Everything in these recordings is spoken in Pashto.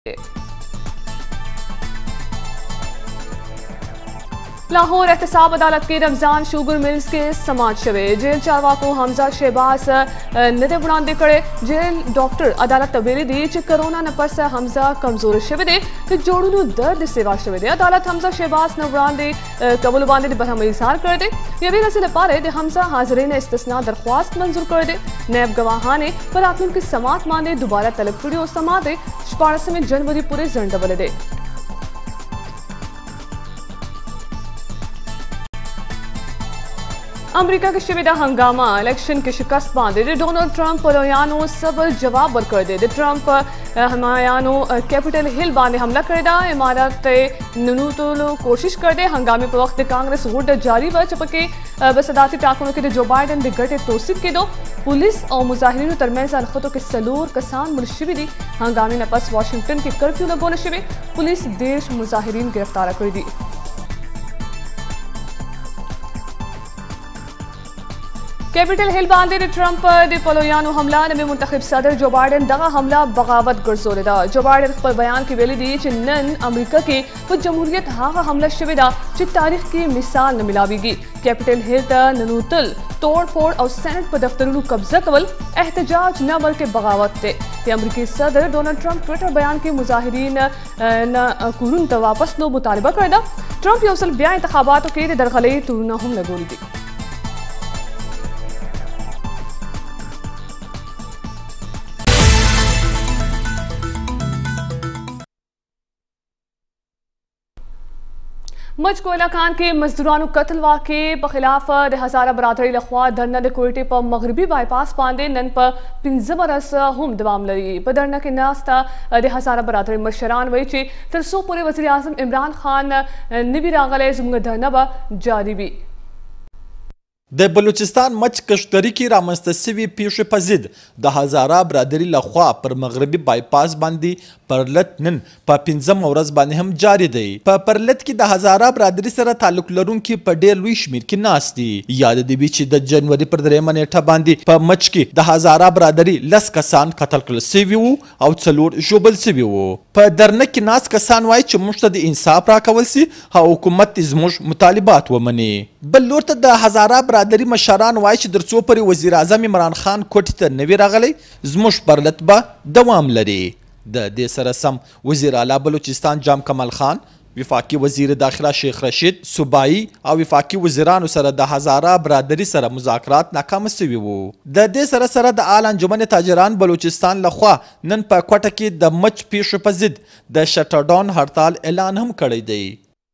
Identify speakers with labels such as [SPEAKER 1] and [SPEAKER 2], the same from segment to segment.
[SPEAKER 1] लाहौर एहतसाब अदालत के रमजान शुगर मिल्स के समाज शवे जेल चारवाको हमजा शहबाज निदे बुनांदे कड़े जेल डॉक्टर अदालत तबेली दी च कोरोना नपस हमजा कमजोर शवे दे कि जोड़ू दर्द सेवा शवे दे अदालत हमजा शहबाज न बुनांदे कबूल बांधे बरहम इजहार कर दे ये भी रसील पारे दे हमजा हाजरीन इस्तिस्ना दरख्वास्त मंजूर कर दे नैब गवाहाने पर आखिर की समात मांदे दोबारा तलब कड़ी और समाते 12 जनवरी पूरे जंड बले दे। अमरीका के शिविदा हंगामा इलेक्शन के शिकस्त बांधे डोनाल्ड ट्रंप पलोयानो सब जवाब बर कर दे ट्रंप हमायानो कैपिटल हिल बांधे हमला कर दा इमारत नुनूतोलो कोशिश कर दे हंगामे पर वक्त कांग्रेस वोट जारी व चपके बसदाती टाकुनों के जो बाइडन दिग्गटे तोसिक के दो पुलिस और मुजाहिरीन तरमेज अलखतों के सलूर कसान मुलशिवी दी हंगामे नपस वाशिंगटन के कर्फ्यू लगोल शिवे पुलिस देश मुजाहिरीन गिरफ्तार कर दी। कैपिटल हिल बांधे ट्रंप दे पलोयानो हमला नमे मुंतखब सदर जो बाइडन दगा हमला बगावत गुरजोरेदा जो बाइडन पर बयान की वेली दी चिन्नन अमेरिका के वो जमहूरियत हागा हमला शिविदा च तारीख की मिसाल न मिलावीगी कैपिटल हिल ता ननूतल तोड़ फोड़ और सेनेट पर दफ्तरों कब्जा कवल एहतजाज न बल्कि बगावत थे अमरीकी सदर डोनाल्ड ट्रंप ट्विटर बयान के मुजाहिरीन न कुरुन त वापस लो मुतालबा करदा ट्रंप योसल ब्या इंतखाबातों के दरखले तुरुना हम लगोली दी। मच कोयला खान के मजदूरानू कत्ल वाक़े बखिलाफ हज़ारा बरादरी लखवा धरना दे कोयटे पर मगरबी बाईपास पांदे नन पर 15 बरस हम दवाम लड़ी बदरना के नास्ता हज़ारा बरादरी मशरान वही तरसो पूरे वज़ीर आज़म इमरान खान निबी रागले जुम्ग धरना बा जारी भी
[SPEAKER 2] د بلوچستان مچ کشتری کی رامنځته سوي پیښې په ضد د هزاره برادري لخوا پر مغربي بایپاس باندې پرلت نن په 15 ورځ باندې هم جاری دی په پرلت کې د هزاره برادري سره تعلق لرونکي په ډېر لوی شمیر کې ناست دي یاد دی چې د جنوري پر 3 نیټه باندې په مچ کې د هزاره برادري لس کسان قتل کړل سوي وو او څلور ژوبل سوي وو په درنه کې ناس کسان وایي چې موږ ته د انصاف راکول سي او حکومت زموږ مطالبات ومني بل لور ته د هزاره برادري مشران وایي چې تر څو پورې وزیر اعظم عمران خان کوټې ته نه وي راغلی زموږ پرلت به دوام لري د دې سره سم وزیر اعلی بلوچستان جام کمال خان وفاقي وزیر داخله شیخ رشید صوبایي او وفاقي وزیرانو سره د هزاره برادري سره مذاکرات ناکام شوي وو د دې سره سره د آل انجمن تاجران بلوچستان لخوا نن په کوټه کې د مچ پیښو په ضد د شټر ډاون هړتال اعلان هم کړی دی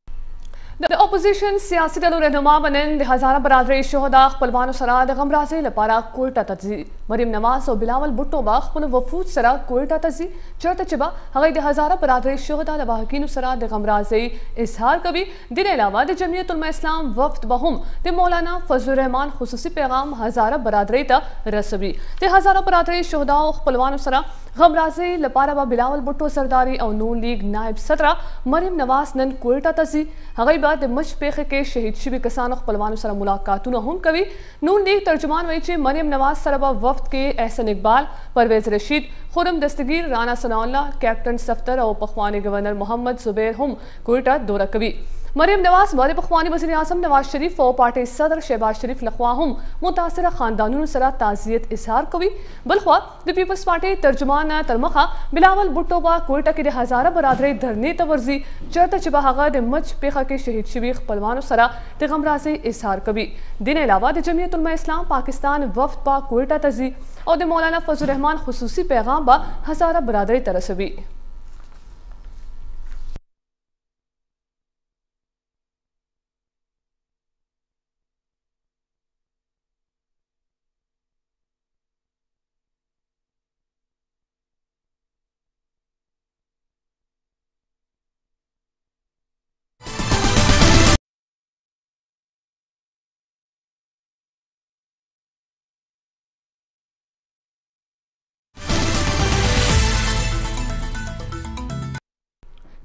[SPEAKER 1] د اپوزیشن سیاسی دلو رهنما بنن د هزاره برادری شهدا خپلوانو سره د غمرازي لپاره کوټه ته ځي مریم نواز او بلاول بوټو با خپل وفود سره کوټه ته ځي چرته چې با هغه د هزاره برادری شهدا د واحقینو سره د غمرازي اظهار کوي د علاوه د جمعیت العلماء اسلام وفد به هم د مولانا فضل الرحمن خصوصي پیغام هزاره برادری ته رسوي د هزاره برادری شهدا او خپلوانو سره غمرازي لپاره با بلاول بوټو سرداری او نون لیگ نائب صدر مریم نواز نن کوټه ته ځي هغه د مچ پیخه کې شهید شوي کسانو خپلوانو سره ملاقاتونه هم کوي نون لیگ ترجمان وایي چې مریم نواز سره به وفد کې احسن اقبال پرویز رشید خرم دستگیر رانا ثناء الله کیپٹن صفدر او پخوانی گورنر محمد زبیر هم کوئٹه دوره کوي مریم نواز بارے پخوانی وزیر اعظم نواز شریف اور پارٹی صدر شہباز شریف لخوا هم متاثرہ خاندانوں سره تعزیت اظہار کوي بلخوا د پیپلز پارٹی ترجمان ترمخه بلاول بوټو با کوئٹه کې د هزاره برادری دھرنے تورزی چرته چې به هغه د مچ پیخه کې شهید شوي خپلوانو سره د غمرازي اظهار کوي دین علاوه د جمعیت العلماء اسلام پاکستان وفد با کوئٹه ته ځي او د مولانا فضل الرحمن خصوصی پیغام با هزاره برادری ته رسوي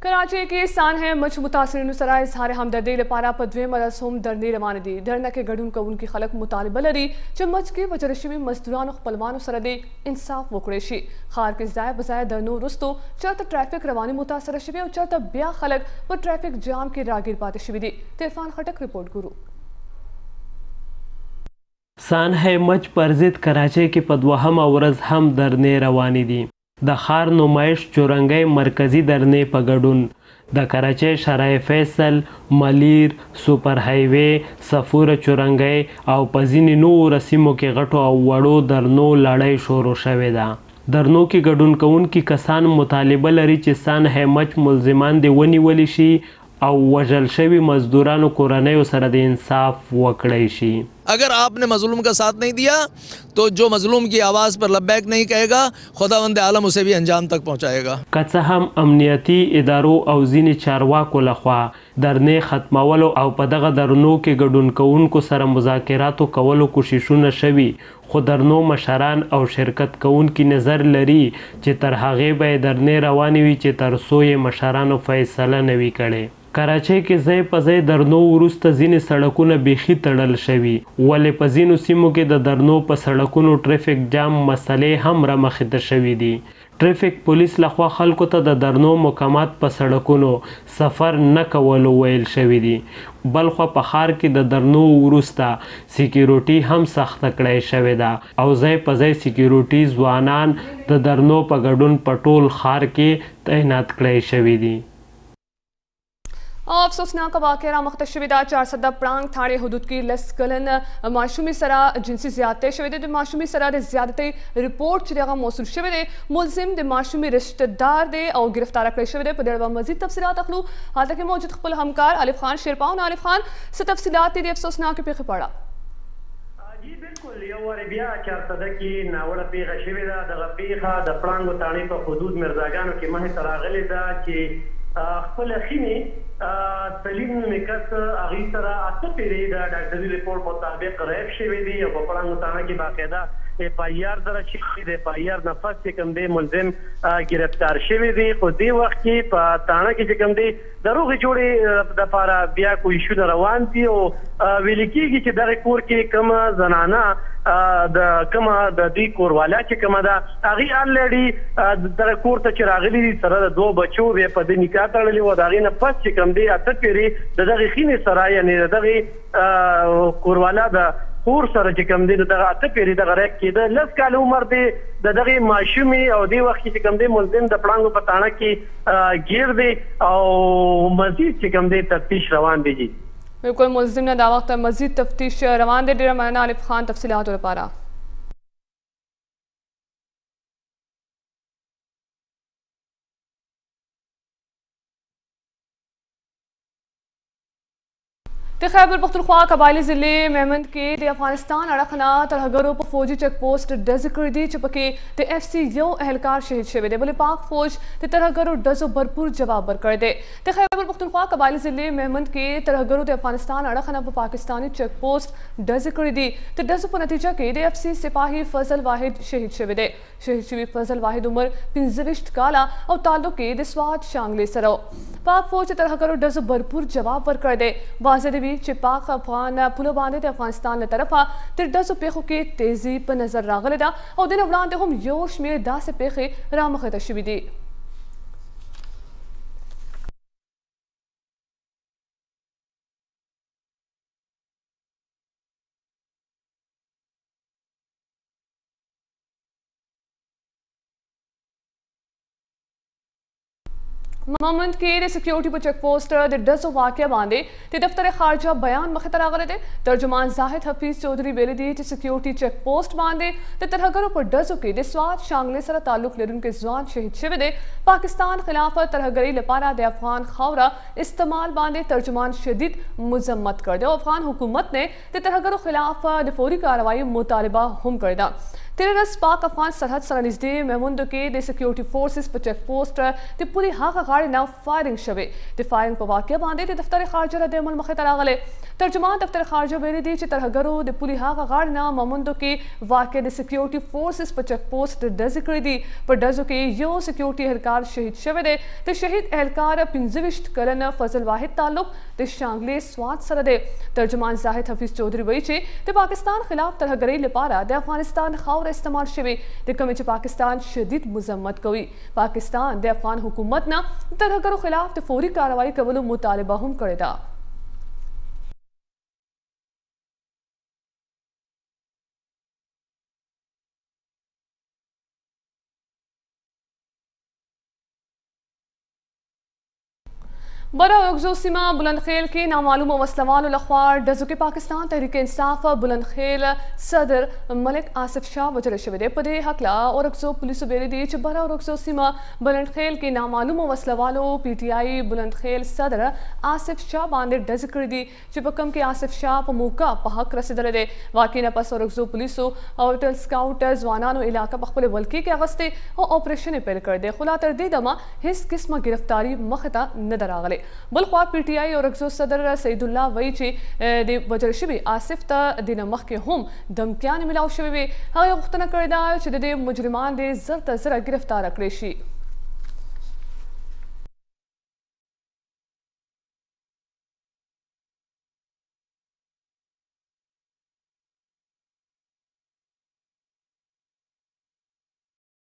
[SPEAKER 1] कराची के सान है मच मुतासरीन सरा इजहार हमदर्दी लपारा पर द्वे मरस हम धरने रवान दी धरना के गडून कउन की खलक मुतालिबा लरी च मच के वजरशवी मजदूरान पलवान सरदे इंसाफ वकड़ेशी खार के जाय बजाय दरनो रुस्तो चत ट्रैफिक रवानी मुतासर शवी और चत ब्या खलक पर ट्रैफिक जाम के रागिर पाते शवी दी तिरफान खटक रिपोर्ट गुरु
[SPEAKER 3] सान है मच परजिद कराची के पदवाहम अवरज हम धरने रवानी दी द खार नुमाइश चुरंगई मरकजी धरने पगडुन द कराची शराय फैसल मलिर सुपर हाईवे सफूर चुरंगई और पजीनी नूर रसीमों के गठो और वड़ो धरनो लड़ाई शोरो शवेदा धरनों की गडुन कउन की कसान मुतालिबा लरी चिसान है मच मुलजिमान दे वनी वली शी और वजल शवी मजदूरान कुराने सरद इंसाफ वकड़ई शी।
[SPEAKER 4] अगर आपने मजलूम का साथ नहीं दिया तो जो मजलूम की आवाज़ पर लब्बैक नहीं कहेगा खुदावंद आलम उसे भी अंजाम तक पहुँचाएगा।
[SPEAKER 3] कचहम अमनियती इदारों और ज़ीनी चारवा को लखवा दरने ख़त्मावलो और पदगा दरनों के गडुन कउन को सर मुज़ाकरातो कवलो कोशिशुन शवी खुदरनो मशरान और शिरकत कउन की नज़र लरी चे तरहागे बे दरने रवानी हुई चे तरसोए मशरान फैसला नवी कड़े कराची के जय पजय दरनो उरुस्त ज़ीनी सड़कों बेखी तड़ल शवी वाले पजीन सिमों के दरनो पर सड़कों ट्रैफिक जाम मसले हम रमखित शवी दी ट्रैफिक पुलिस लखवा खल्को त दरनो मकामात पर सड़कों सफ़र न कवलो वैल शवी दी बल्खवा पखार की दरनो उरुस्ता सिक्योरिटी हम सख्त कड़ाई शवेदा और जय पजय सिक्योरिटी जवानान दरनो पगडुन पटोल खार के तैनात कड़ाई शवी दी।
[SPEAKER 1] अफसोसनाक वाक़या मुख्तशविदा 400 प्रांग थाने हदूद की लसकलन माशूमी सरा जिनसी ज़्यादती शविदे माशूमी सरा दे ज़्यादती रिपोर्ट चिरेगा मौसूल शविदे मुलजिम दे माशूमी रिश्तेदार दे और गिरफ्तार करे शविदे पदेरवा मजीद तफसीलात अखलू हाल तक मौजूद खपल हमकार आलिफ खान शेरपाउन आलिफ खान से तफसीलात दे अफसोसनाक पे पड़ा
[SPEAKER 5] जी बिल्कुल यो अरबिया 400 की नावड़ पेगा शविदा द पेगा द प्रांग थाने पर हदूद मिर्जागानों के मह तरागले दा कि खपल खीनी सलीम मिकस अगी सरा अत पेरी दा डॉक्टरी रिपोर्ट मुताबिक रैप शवी दी और बपड़ांग थाना की बाकायदा एफआईआर दर्ज शवी दी एफआईआर नफस के कम दे मुलजिम गिरफ्तार शवी दी खुद दी वक्त की थाना की कम दे दरोग जोड़े दफारा बिया कोई इशू रवान थी और विलिकी की दर कोर के कम जनाना द कमा द दी कोरवाला च कमा दा अगी ऑलरेडी दर कोर त चिरागली सर दो बच्चों वे पद निकाह तड़ली वो दागी नफस च कम दे अत पेरी दगी खीने सरा यानी दगी कोरवाला द कोर सर च कम दे दगा अत पेरी दगा रैक के द लस काल उम्र दे दगी माशूमी और दी वक्त च कम दे मुलजिम द पड़ांग पताना की गिर दे और मजीद च कम दे तफ्तीश रवान दी जी
[SPEAKER 1] बिल्कुल मुलजिम ने दावा वक्त मजीद तफ्तीश रवान दे डेरा मौलाना आलिफ खान तफसीलात और पारा खैबर पख्तूनख्वा कबायली ज़िले मेमंद के अफगानिस्तान अड़खना तरहगरों पर फौजी चेक पोस्ट डज कर दी चुपके FC यो एहलकार शहीद शवे दे बोले पाक फौज ते तरहगरों डजो भरपूर जवाब बर कर दे खैबर पख्तूनख्वा कबायली ज़िले मेमंद के तरहगरों ते अफगानिस्तान अड़खना पर पाकिस्तानी चेक पोस्ट डज कर दी तो डजो पर नतीजा के FC सिपाही फजल वाहिद शहीद शवे दे शहीद शवी फजल वाहिद उम्र 25 काला और ताल्लुक के दिस्वात शांगले सरो पाक फौज तरहगरों डजो भरपूर जवाब बर कर दे वाजदेवी चिपाक अफगान पुलो बांधे थे अफगानिस्तान तरफा तिरडसो पेखो के तेजी पर नजर रागलेदा और दिन उड़ानते हम योश में दा से पेखे रामख तशवी दी मोहम्मद के सिक्योरिटी पर चेक पोस्ट डसो वाक़या बांधे ते दफ्तर खारजा बयान मखतर आगले थे तर्जुमान जाहिद हफीज चौधरी बेले दी सिक्योरिटी चेक पोस्ट बांधे ते तरहगरों पर डसो के दिस्वात शांगले सरा ताल्लुक लेरुन के जवान शहीद शवे दे पाकिस्तान खिलाफ तरहगरी लपारा दे अफगान खावरा इस्तेमाल बांधे तर्जुमान शदीद मुजम्मत कर दे अफगान हुकूमत ने ते तरहगरों खिलाफ फौरी कार्रवाई मुतालबा हम कर दा तेरे रस पाक अफगान सरहद सर नज़दीक मेमुंदो के द सिक्योरिटी फोर्सेस पर चेक पोस्ट ते पूरी हाका गाड़ी ना फायरिंग शवे ते फायरिंग पर वाक़या बांधे ते दफ्तर खारजा रद्द अमल मखे तरागले तर्जुमान दफ्तर खारजा बेरी दी तरहगरो द पूरी हाका गाड़ी ना मेमुंदो के वाक़या द सिक्योरिटी फोर्सेस पर चेक पोस्ट डज करी दी पर डजो के यो सिक्योरिटी एहलकार शहीद शवे दे ते शहीद एहलकार पिंजविष्ट करन फजल वाहिद ताल्लुक ते शांगले स्वाद सर दे तर्जुमान जाहिद हफीज चौधरी वही चे ते पाकिस्तान खिलाफ तरहगरी लिपारा दे अफगानिस्तान खावर इस्तेमाल शवे ते कमी पाकिस्तान शदीद मजम्मत कवी पाकिस्तान दे अफगान हुकूमत ना तरहगरो खिलाफ ते फौरी कार्रवाई कवलो मुतालिबा हम करेदा। बरा रगजो सीमा बुलंदखेल के नामालूम वसलवान लखवा डजो के पाकिस्तान तहरीक इंसाफ बुलंदखेल सदर मलिक आसिफ शाह वजर शविदे पदे हकला और रगजो पुलिस बेरी दी बरा रगजो सीमा बुलंदखेल के नामालूम वसलवालो PTI बुलंदखेल सदर आसिफ शाह बांधे डज कर दी चिपकम के आसिफ शाह पर मौका पहक रसीदल दे वाकई नपस और रगजो पुलिसो होटल स्काउट जवानानो इलाका पखपले वल्की के अगस्ते और ऑपरेशन पेल कर दे खुला तरदी दमा हिस किस्म गिरफ्तारी मखता नदर आगले बलख्वा PTI और रगजो सदर सईदुल्ला वईचे दे वजर शबी आसिफ त दिन मख के हम धमकियान मिलाव शबी वे हाँ गुख्तना करदा दे मुजरिमान दे जर तजरा गिरफ्तार अकरेशी।